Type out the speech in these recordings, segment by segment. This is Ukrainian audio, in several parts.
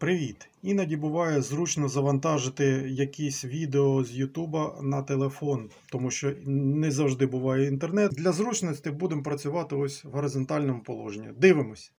Привіт! Іноді буває зручно завантажити якісь відео з YouTube на телефон, тому що не завжди буває інтернет. Для зручності будемо працювати ось в горизонтальному положенні. Дивимось.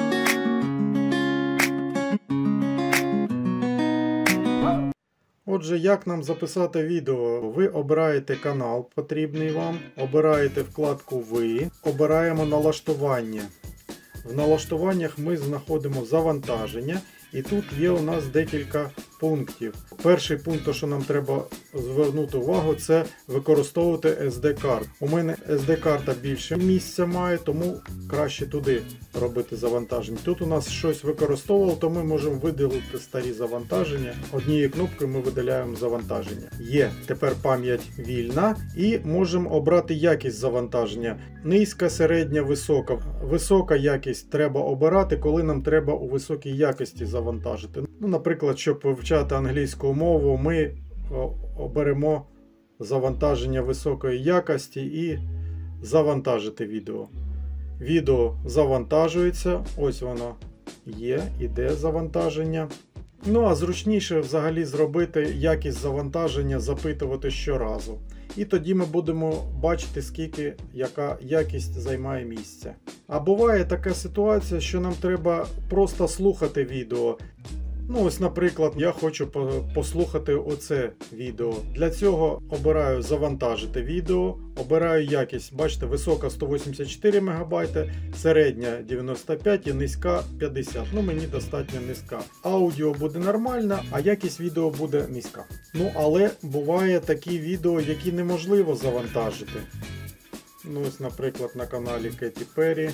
Отже, як нам записати відео? Ви обираєте канал, потрібний вам, обираєте вкладку «Ви», обираємо налаштування. В налаштуваннях ми знаходимо завантаження. І тут є у нас декілька пунктів. Перший пункт, що нам треба звернути увагу, це використовувати SD-карт. У мене SD-карта більше місця має, тому краще туди робити завантаження. Тут у нас щось використовувало, то ми можемо видалити старі завантаження. Однією кнопкою ми видаляємо завантаження. Є тепер пам'ять вільна і можемо обрати якість завантаження. Низька, середня, висока. Висока якість треба обирати, коли нам треба у високій якості завантажити. Наприклад, щоб вивчати англійську мову, ми оберемо завантаження високої якості і завантажити відео. Відео завантажується, ось воно є, іде завантаження. А зручніше взагалі зробити якість завантаження, запитувати щоразу. І тоді ми будемо бачити, скільки яка якість займає місця. А буває така ситуація, що нам треба просто слухати відео. Ось, наприклад, я хочу послухати оце відео. Для цього обираю завантажити відео, обираю якість. Бачите, висока 184 МБ, середня 95 і низька 50. Мені достатньо низька. Аудіо буде нормально, а якість відео буде низька. Але буває такі відео, які неможливо завантажити. Ось, наприклад, на каналі Кеті Перрі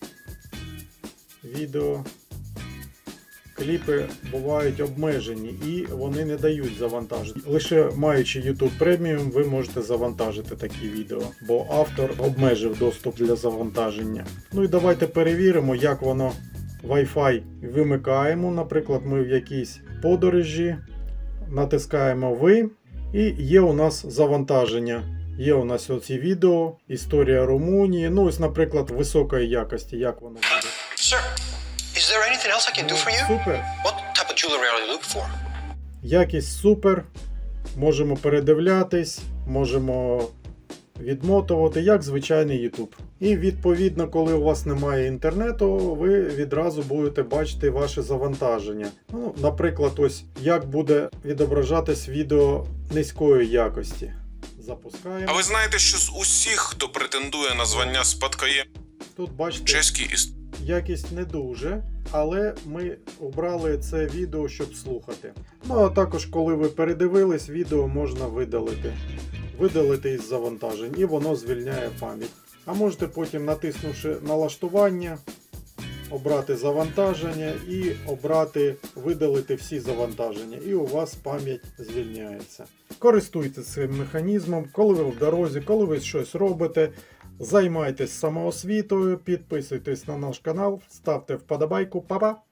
відео. Кліпи бувають обмежені і вони не дають завантажити. Лише маючи YouTube Premium ви можете завантажити такі відео, бо автор обмежив доступ для завантаження. І давайте перевіримо, як воно. Wi-Fi вимикаємо, наприклад, ми в якійсь подорожі, натискаємо «Ви» і є у нас завантаження. Є у нас оці відео, історія Румунії, ось, наприклад, високої якості, як воно буде. Is there anything else I can do for you? Супер. What type of jewelry are you looking for? Якість супер. Можемо передивлятись, можемо відмотувати, як звичайний YouTube. І відповідно, коли у вас немає інтернету, ви відразу будете бачити ваше завантаження. Наприклад, ось як буде відображатись відео низької якості. Запускаємо. А ви знаєте, що з усіх, хто претендує на звання спадкоємця, тут бачите, чеський якість не дуже, але ми обрали це відео, щоб слухати. А також, коли ви передивились, відео можна видалити. Видалити із завантажень, і воно звільняє пам'ять. А можете потім, натиснувши налаштування, обрати завантаження і обрати видалити всі завантаження. І у вас пам'ять звільняється. Користуйтесь цим механізмом, коли ви в дорозі, коли ви щось робите. Займайтесь самоосвітою, підписуйтесь на наш канал, ставте вподобайку, па-па!